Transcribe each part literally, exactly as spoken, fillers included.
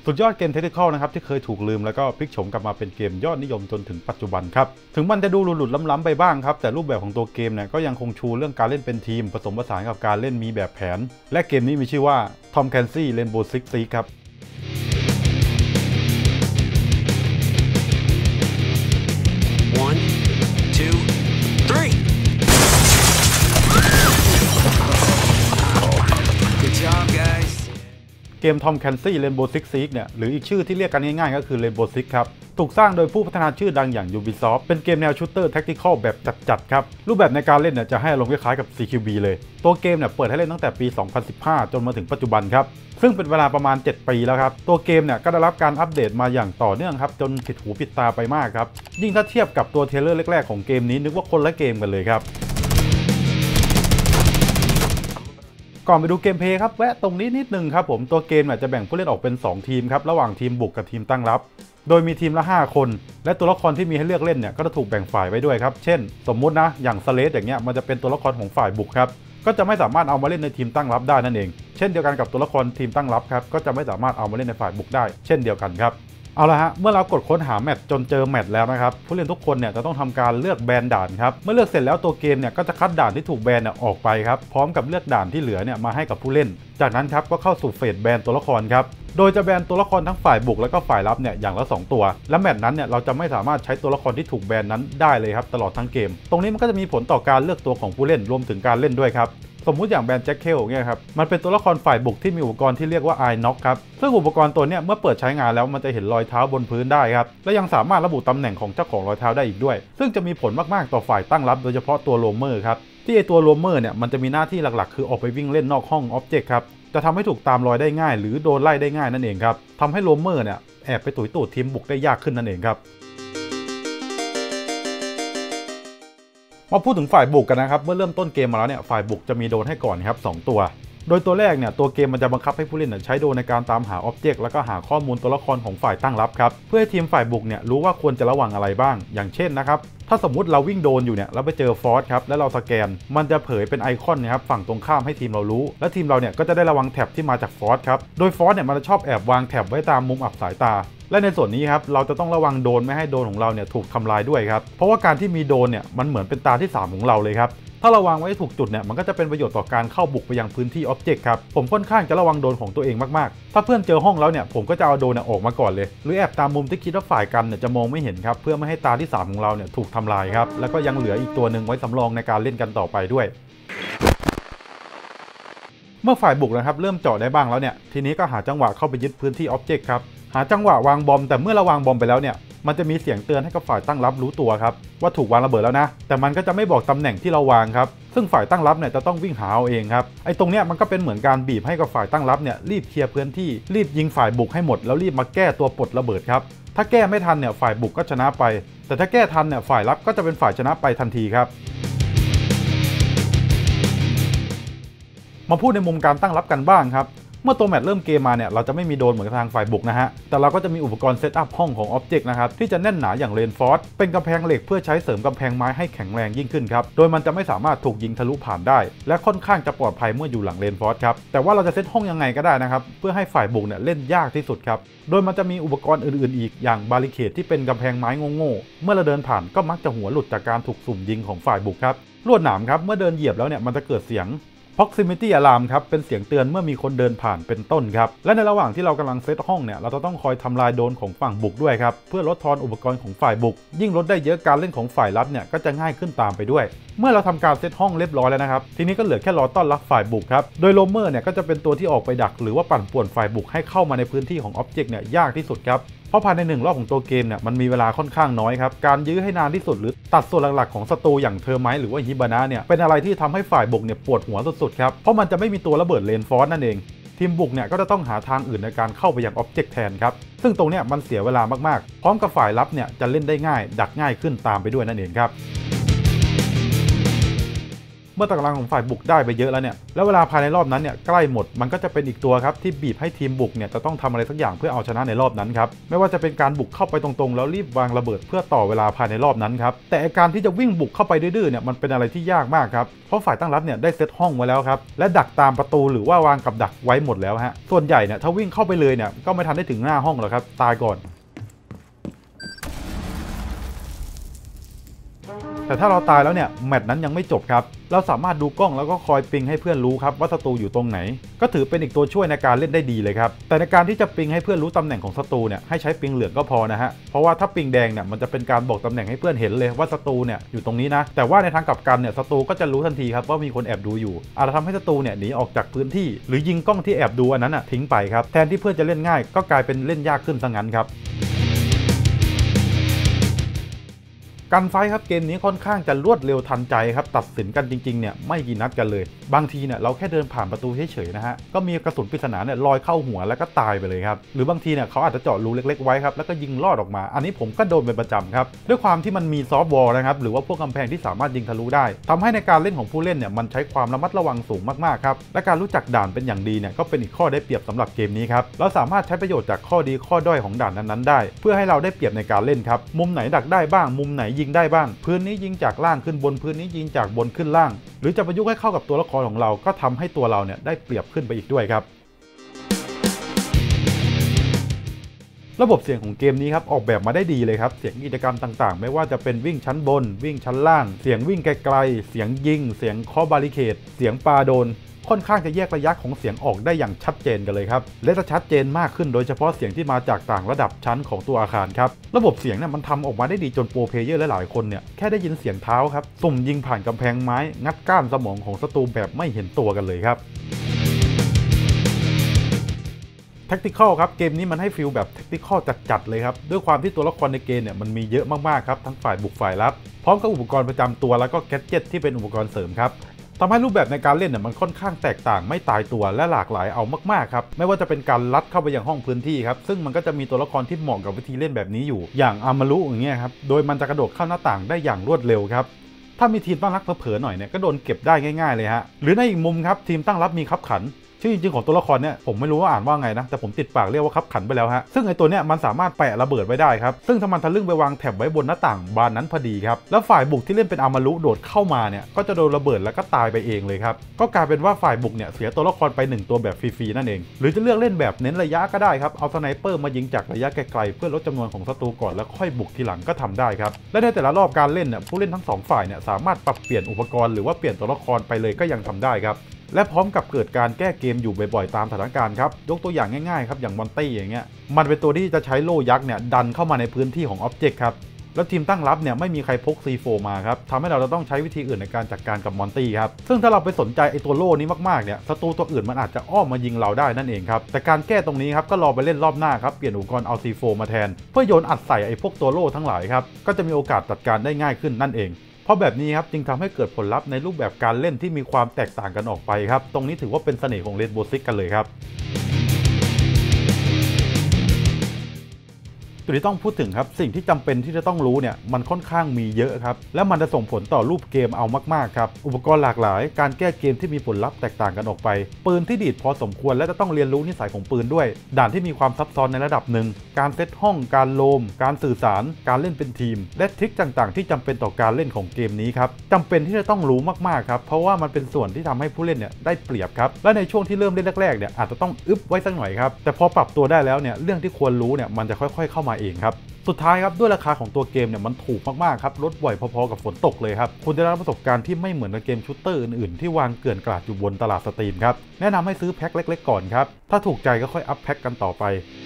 สุดยอดเกมเทคนิคอลนะครับที่เคยถูกลืมแล้วก็พลิกโฉมกลับมาเป็นเกมยอดนิยมจนถึงปัจจุบันครับถึงมันจะดูหลุดๆล้ำๆไปบ้างครับแต่รูปแบบของตัวเกมเนี่ยก็ยังคงชูเรื่องการเล่นเป็นทีมผสมผสานกับการเล่นมีแบบแผนและเกมนี้มีชื่อว่า Tom Clancy Rainbow Six Siege ครับเกม Tom Clancy Rainbow Six Siege เนี่ยหรืออีกชื่อที่เรียกกันง่ายๆก็คือ Rainbow Six ครับถูกสร้างโดยผู้พัฒนาชื่อดังอย่าง Ubisoft เป็นเกมแนวชูตเตอร์แท็กติคอลแบบจัดๆครับรูปแบบในการเล่นเนี่ยจะให้อารมณ์คล้ายๆกับ ซี คิว บี เลยตัวเกมเนี่ยเปิดให้เล่นตั้งแต่ปี สองพันสิบห้า จนมาถึงปัจจุบันครับซึ่งเป็นเวลาประมาณเจ็ดปีแล้วครับตัวเกมเนี่ยก็ได้รับการอัปเดตมาอย่างต่อเนื่องครับจนผิดหูผิดตาไปมากครับยิ่งถ้าเทียบกับตัวเทรลเลอร์แรกๆของเกมนี้นึกว่าคนละเกมกันเลยครับก่อนไปดูเกมเพลย์ครับแวะตรงนี้นิดนึงครับผมตัวเกมเนี่ยจะแบ่งผู้เล่นออกเป็นสองทีมครับระหว่างทีมบุกกับทีมตั้งรับโดยมีทีมละห้าคนและตัวละครที่มีให้เลือกเล่นเนี่ยก็จะถูกแบ่งฝ่ายไว้ด้วยครับเช่นสมมุตินะอย่างสเลดอย่างเงี้ยมันจะเป็นตัวละครของฝ่ายบุกครับก็จะไม่สามารถเอามาเล่นในทีมตั้งรับได้นั่นเองเช่นเดียวกันกับตัวละครทีมตั้งรับครับก็จะไม่สามารถเอามาเล่นในฝ่ายบุกได้เช่นเดียวกันครับเอาละฮะเมื่อเรากดค้นหาแมตช์จนเจอแมตช์แล้วนะครับผู้เล่นทุกคนเนี่ยจะต้องทำการเลือกแบนด่านครับเมื่อเลือกเสร็จแล้วตัวเกมเนี่ยก็จะคัดด่านที่ถูกแบนเนี่ยออกไปครับพร้อมกับเลือกด่านที่เหลือเนี่ยมาให้กับผู้เล่นจากนั้นครับก็เข้าสู่เฟสแบนตัวละครครับโดยจะแบนตัวละครทั้งฝ่ายบุกและก็ฝ่ายรับเนี่ยอย่างละสองตัวและแมตช์นั้นเนี่ยเราจะไม่สามารถใช้ตัวละครที่ถูกแบนนั้นได้เลยครับตลอดทั้งเกมตรงนี้มันก็จะมีผลต่อการเลือกตัวของผู้เล่นรวมถึงการเล่นด้วยครับสมมุติอย่างแบนแจ็คเคลเนี่ยครับมันเป็นตัวละครฝ่ายบุกที่มีอุปกรณ์ที่เรียกว่าไอน็อกครับซึ่งอุปกรณ์ตัวนี้เมื่อเปิดใช้งานแล้วมันจะเห็นรอยเท้าบนพื้นได้ครับและยังสามารถระบุตำแหน่งของเจ้าของรอยเท้าได้อีกด้วยซึ่งจะมีผลมากๆต่อฝ่ายตั้งรับโดยเฉพาะตัวโรเมอร์ครับที่ไอตัวโรเมอร์เนี่ยมันจะมีหน้าที่หลักๆคือออกไปวิ่งเล่นนอกห้องอ็อบเจกต์ครับจะทำให้ถูกตามรอยได้ง่ายหรือโดนไล่ได้ง่ายนั่นเองครับทำให้โรเมอร์เนี่ยแอบไปตุ๋ยตูดทีมบุกได้ยากขึ้นนั่นเองครับมาพูดถึงฝ่ายบุกกันนะครับเมื่อเริ่มต้นเกมมาแล้วเนี่ยฝ่ายบุกจะมีโดรนให้ก่อนครับสองตัวโดยตัวแรกเนี่ยตัวเกมมันจะบังคับให้ผู้เล่นใช้โดรนในการตามหาอ็อบเจกต์แล้วก็หาข้อมูลตัวละครของฝ่ายตั้งรับครับเพื่อให้ทีมฝ่ายบุกเนี่ยรู้ว่าควรจะระวังอะไรบ้างอย่างเช่นนะครับถ้าสมมุติเราวิ่งโดรนอยู่เนี่ยแล้วไปเจอฟอสครับแล้วเราสแกนมันจะเผยเป็นไอคอนนะครับฝั่งตรงข้ามให้ทีมเรารู้และทีมเราเนี่ยก็จะได้ระวังแท็บที่มาจากฟอสครับโดยฟอสเนี่ยมันจะชอบแอบวางแท็บไว้ตามมุมอับสายตาและในส่วนนี้ครับเราจะต้องระวังโดรนไม่ให้โดรนของเราเนี่ยถูกทำลายด้วยครับเพราะว่าการที่มีโดรนเนี่ยมันเหมือนเป็นตาที่สามของเราเลยครับถ้าระวังไว้ถูกจุดเนี่ยมันก็จะเป็นประโยชน์ต่อการเข้าบุกไปยังพื้นที่อ็อบเจกต์ครับผมค่อนข้างจะระวังโดรนของตัวเองมากๆถ้าเพื่อนเจอห้องแล้วเนี่ยผมก็จะเอาโดรนออกมาก่อนเลยหรือแอบตามมุมที่คิดว่าฝ่ายกันเนี่ยจะมองไม่เห็นครับเพื่อไม่ให้ตาที่สามของเราเนี่ยถูกทำลายครับแล้วก็ยังเหลืออีกตัวหนึ่งไว้สำรองในการเล่นกันต่อไปด้วยเมื่อฝ่ายบุกนะครับเริ่มเจาะได้บ้างแล้วเนี่ยทีนี้ก็หาจังหวะเข้าไปยึดพื้นที่อ็อบเจกต์ครับหาจังหวะวางบอมแต่เมื่อเราวางบอมไปแล้วเนี่ยมันจะมีเสียงเตือนให้กับฝ่ายตั้งรับรู้ตัวครับว่าถูกวางระเบิดแล้วนะแต่มันก็จะไม่บอกตำแหน่งที่เราวางครับซึ่งฝ่ายตั้งรับเนี่ยจะต้องวิ่งหาเอาเองครับไอ้ตรงเนี้ยมันก็เป็นเหมือนการบีบให้กับฝ่ายตั้งรับเนี่ยรีบเคลียร์พื้นที่รีบยิงฝ่ายบุกให้หมดแล้วรีบมาแก้ตัวปลดระเบิดครับถ้าแก้ไม่ทันเนี่ยฝ่ายบุกก็ชนะไปแต่ถ้าแก้ทันเนี่ยฝ่ายรับก็จะเป็นฝ่ายชนะไปทันทีครับมาพูดในมุมการตั้งรับกันบ้างครับเมื่อตัวแมตช์เริ่มเกมมาเนี่ยเราจะไม่มีโดรนเหมือนทางฝ่ายบุกนะฮะแต่เราก็จะมีอุปกรณ์เซตอัพห้องของอ็อบเจกต์นะครับที่จะแน่นหนาอย่างเรนฟอร์สเป็นกำแพงเหล็กเพื่อใช้เสริมกำแพงไม้ให้แข็งแรงยิ่งขึ้นครับโดยมันจะไม่สามารถถูกยิงทะลุผ่านได้และค่อนข้างจะปลอดภัยเมื่ออยู่หลังเรนฟอร์สครับแต่ว่าเราจะเซตห้องยังไงก็ได้นะครับเพื่อให้ฝ่ายบุกเนี่ยเล่นยากที่สุดครับโดยมันจะมีอุปกรณ์อื่นๆอีกอย่างบาริเคดที่เป็นกำแพงไม้โง่ๆเมื่อเราเดินผ่านก็มักจะหัวหลุดจากการถูกสุ่มยิงของฝ่ายบุกครับลวดหนามครับเมื่อเดินเหยียบแล้วเนี่ยมันจะเกิดเสียงProximity Alarm ครับเป็นเสียงเตือนเมื่อมีคนเดินผ่านเป็นต้นครับและในระหว่างที่เรากำลังเซตห้องเนี่ยเราจะต้องคอยทำลายโดรนของฝั่งบุกด้วยครับเพื่อลดทอนอุปกรณ์ของฝ่ายบุกยิ่งลดได้เยอะการเล่นของฝ่ายรับเนี่ยก็จะง่ายขึ้นตามไปด้วยเมื่อเราทำการเซตห้องเรียบร้อยแล้วนะครับทีนี้ก็เหลือแค่รอต้อนรับฝ่ายบุกครับโดยโรเมอร์เนี่ยก็จะเป็นตัวที่ออกไปดักหรือว่าปั่นป่วนฝ่ายบุกให้เข้ามาในพื้นที่ของอ็อบเจกต์เนี่ยยากที่สุดครับเพราะภายในหนึ่งรอบของตัวเกมเนี่ยมันมีเวลาค่อนข้างน้อยครับการยื้อให้นานที่สุดหรือตัดส่วนหลักๆของศัตรูอย่างเทอร์ไมท์หรือว่าฮิบานะเนี่ยเป็นอะไรที่ทำให้ฝ่ายบุกเนี่ยปวดหัวสุดๆครับเพราะมันจะไม่มีตัวระเบิดเรนฟอร์สนั่นเองทีมบุกเนี่ยก็จะต้องหาทางอื่นในการเข้าไปยังอ็อบเจกต์แทนครับซึ่งตรงเนี้ยมันเสียเวลามากๆพร้อมกับฝ่ายรับเนี่ยจะเล่นได้ง่ายดักง่ายขึ้นตามไปด้วยนั่นเองครับเมื่อกำลังของฝ่ายบุกได้ไปเยอะแล้วเนี่ยแล้วเวลาภายในรอบนั้นเนี่ยใกล้หมดมันก็จะเป็นอีกตัวครับที่บีบให้ทีมบุกเนี่ยจะต้องทำอะไรสักอย่างเพื่อเอาชนะในรอบนั้นครับไม่ว่าจะเป็นการบุกเข้าไปตรงๆแล้วรีบวางระเบิดเพื่อต่อเวลาภายในรอบนั้นครับแต่การที่จะวิ่งบุกเข้าไปดื้อๆเนี่ยมันเป็นอะไรที่ยากมากครับเพราะฝ่ายตั้งรับเนี่ยได้เซตห้องไว้แล้วครับและดักตามประตูหรือว่าวางกับดักไว้หมดแล้วฮะส่วนใหญ่เนี่ยถ้าวิ่งเข้าไปเลยเนี่ยก็ไม่ทันได้ถึงหน้าห้องหรอกครับตายก่อนแต่ถ้าเราตายแล้วเนี่ยแมตช์นั้นยังไม่จบครับเราสามารถดูกล้องแล้วก็คอยปิงให้เพื่อนรู้ครับว่าศัตรูอยู่ตรงไหนก็ถือเป็นอีกตัวช่วยในการเล่นได้ดีเลยครับแต่ในการที่จะปิงให้เพื่อนรู้ตำแหน่งของศัตรูเนี่ยให้ใช้ปิงเหลืองก็พอนะฮะเพราะว่าถ้าปิงแดงเนี่ยมันจะเป็นการบอกตำแหน่งให้เพื่อนเห็นเลยว่าศัตรูเนี่ยอยู่ตรงนี้นะแต่ว่าในทางกลับกันเนี่ยศัตรูก็จะรู้ทันทีครับว่ามีคนแอบดูอยู่อาจจะทำให้ศัตรูเนี่ยหนีออกจากพื้นที่หรือยิงกล้องที่แอบดูอันนั้นอ่ะทิ้งไปครับแทนที่เพื่อนจะเล่นง่ายก็กลายเป็นเล่นยากขึ้นซะงั้นครับการไฟครับเกมนี้ค่อนข้างจะรวดเร็วทันใจครับตัดสินกันจริงๆเนี่ยไม่กี่นัดกันเลยบางทีเนี่ยเราแค่เดินผ่านประตูเฉยๆนะฮะก็มีกระสุนปริศนาเนี่ยลอยเข้าหัวแล้วก็ตายไปเลยครับหรือบางทีเนี่ยเขาอาจจะเจาะรูเล็กๆไว้ครับแล้วก็ยิงลอดออกมาอันนี้ผมก็โดนเป็นประจำครับด้วยความที่มันมีซอฟต์วอลนะครับหรือว่าพวกกำแพงที่สามารถยิงทะลุได้ทำให้ในการเล่นของผู้เล่นเนี่ยมันใช้ความระมัดระวังสูงมากๆครับและการรู้จักด่านเป็นอย่างดีเนี่ยก็เป็นอีกข้อได้เปรียบสำหรับเกมนี้ครับเราสามารถใช้ประโยชน์จากข้อดีข้อด้อยของด่านนั้นๆได้เพื่อให้เราได้เปรียบในการเล่นครับมุมไหนดักได้บ้างมุมไหนยิงได้บ้างพื้นนี้ยิงจากล่างขึ้นบนพื้นนี้ยิงจากบนขึ้นล่างหรือจะประยุกต์ให้เข้ากับตัวละครของเราก็ทำให้ตัวเราเนี่ยได้เปรียบขึ้นไปอีกด้วยครับระบบเสียงของเกมนี้ครับออกแบบมาได้ดีเลยครับเสียงกิจกรรมต่างๆไม่ว่าจะเป็นวิ่งชั้นบนวิ่งชั้นล่างเสียงวิ่งไกลๆเสียงยิงเสียงเคาะบาริเคดเสียงปาโดนค่อนข้างจะแยกระยะของเสียงออกได้อย่างชัดเจนกันเลยครับและจะชัดเจนมากขึ้นโดยเฉพาะเสียงที่มาจากต่างระดับชั้นของตัวอาคารครับระบบเสียงเนี่ยมันทำออกมาได้ดีจนโปรเพลเยอร์หลายๆคนเนี่ยแค่ได้ยินเสียงเท้าครับสุ่มยิงผ่านกำแพงไม้งัดก้านสมองของศัตรูแบบไม่เห็นตัวกันเลยครับแท็กติคอลครับเกมนี้มันให้ฟีลแบบแท็กติคอลจัดๆเลยครับด้วยความที่ตัวละครในเกมเนี่ยมันมีเยอะมากๆครับทั้งฝ่ายบุกฝ่ายรับพร้อมกับอุปกรณ์ประจำตัวแล้วก็แกดเจ็ตที่เป็นอุปกรณ์เสริมครับทำให้รูปแบบในการเล่นเนี่ยมันค่อนข้างแตกต่างไม่ตายตัวและหลากหลายเอามากๆครับไม่ว่าจะเป็นการลัดเข้าไปยังห้องพื้นที่ครับซึ่งมันก็จะมีตัวละครที่เหมาะกับวิธีเล่นแบบนี้อยู่อย่างอามารุอย่างเงี้ยครับโดยมันจะกระโดดเข้าหน้าต่างได้อย่างรวดเร็วครับถ้ามีทีมตั้งรับเผลอๆหน่อยเนี่ยก็โดนเก็บได้ง่ายๆเลยฮะหรือในอีกมุมครับทีมตั้งรับมีคับขันชื่อจริงๆของตัวละครเนี่ยผมไม่รู้ว่าอ่านว่าไงนะแต่ผมติดปากเรียกว่าคับขันไปแล้วฮะซึ่งไอตัวเนี้ยมันสามารถแปะระเบิดไว้ได้ครับซึ่งถ้ามันทะลึ่งไปวางแถบไว้บนหน้าต่างบานนั้นพอดีครับแล้วฝ่ายบุกที่เล่นเป็นอามารุโดดเข้ามาเนี่ยก็จะโดนระเบิดแล้วก็ตายไปเองเลยครับก็กลายเป็นว่าฝ่ายบุกเนี่ยเสียตัวละครไปหนึ่งตัวแบบฟรีๆนั่นเองหรือจะเลือกเล่นแบบเน้นระยะก็ได้ครับเอาสไนเปอร์มายิงจากระยะไกลๆเพื่อลดจำนวนของศัตรูก่อนแล้วค่อยบุกทีหลังก็ทำได้ครับและในแต่ละรอบการเล่นเนี่ยผู้เล่นทั้งสองฝ่ายเนี่ยสามารถปรับเปลี่ยนอุปกรณ์หรือว่าเปลี่ยนตัวละครไปเลยก็ยังทำได้ครับและพร้อมกับเกิดการแก้เกมอยู่บ่อยๆตามสถานการณ์ครับยกตัวอย่างง่ายๆครับอย่างมอนตี้อย่างเงี้ยมันเป็นตัวที่จะใช้โล่ยักษ์เนี่ยดันเข้ามาในพื้นที่ของอ็อบเจกต์ครับแล้วทีมตั้งรับเนี่ยไม่มีใครพก ซี โฟร์ มาครับทำให้เราจะต้องใช้วิธีอื่นในการจัดการกับมอนตี้ครับซึ่งถ้าเราไปสนใจไอตัวโล่นี้มากๆเนี่ยศัตรูตัวอื่นมันอาจจะอ้อมมายิงเราได้นั่นเองครับแต่การแก้ตรงนี้ครับก็รอไปเล่นรอบหน้าครับเปลี่ยนอุปกรณ์เอา ซี โฟร์ มาแทนเพื่อโยนอัดใส่ไอพวกตัวโล่ทั้งหลายครับก็จะมีโอกาสจัดการได้ง่ายขึ้นนั่นเองเพราะแบบนี้ครับจึงทำให้เกิดผลลัพธ์ในรูปแบบการเล่นที่มีความแตกต่างกันออกไปครับตรงนี้ถือว่าเป็นเสน่ห์ของ Rainbow Six กันเลยครับจุดที่ต้องพูดถึงครับสิ่งที่จำเป็นที่จะต้องรู้เนี่ยมันค่อนข้างมีเยอะครับและมันจะส่งผลต่อรูปเกมเอามากๆครับอุปกรณ์หลากหลายการแก้เกมที่มีผลลัพธ์แตกต่างกันออกไปปืนที่ดีดพอสมควรและจะต้องเรียนรู้นิสัยของปืนด้วยด่านที่มีความซับซ้อนในระดับหนึ่งการเซตห้องการโลมการสื่อสารการเล่นเป็นทีมและทริคต่างๆที่จำเป็นต่อการเล่นของเกมนี้ครับจำเป็นที่จะต้องรู้มากๆครับเพราะว่ามันเป็นส่วนที่ทำให้ผู้เล่นเนี่ยได้เปรียบครับและในช่วงที่เริ่มเล่นแรกๆเนี่ยอาจจะต้องอึบไว้สักหน่อยครับแต่พอปรับตัวได้แล้วเนี่ยเรื่องที่ควรรู้เนี่ยมันจะค่อยๆเข้ามาเองครับสุดท้ายครับด้วยราคาของตัวเกมเนี่ยมันถูกมากๆครับลดบ่อยพอๆกับฝนตกเลยครับคุณจะได้รับประสบการณ์ที่ไม่เหมือนกับเกมชูตเตอร์อื่นๆที่วางเกลื่อนกลาดอยู่บนตลาดสตรีมครับแนะนำให้ซื้อแพ็คเล็กๆก่อนครับถ้าถูกใจก็ค่อยอัพแพ็คกันต่อไป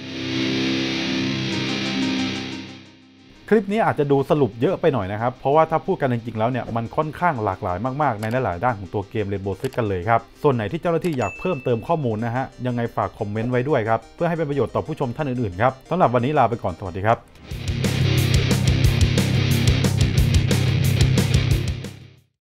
คลิปนี้อาจจะดูสรุปเยอะไปหน่อยนะครับเพราะว่าถ้าพูดกันจริงๆแล้วเนี่ยมันค่อนข้างหลากหลายมากๆในหลายๆด้านของตัวเกม Rainbow Six กันเลยครับส่วนไหนที่เจ้าหน้าที่อยากเพิ่มเติมข้อมูลนะฮะยังไงฝากคอมเมนต์ไว้ด้วยครับเพื่อให้เป็นประโยชน์ต่อผู้ชมท่านอื่นๆครับสำหรับวันนี้ลาไปก่อนสวัสดีครับ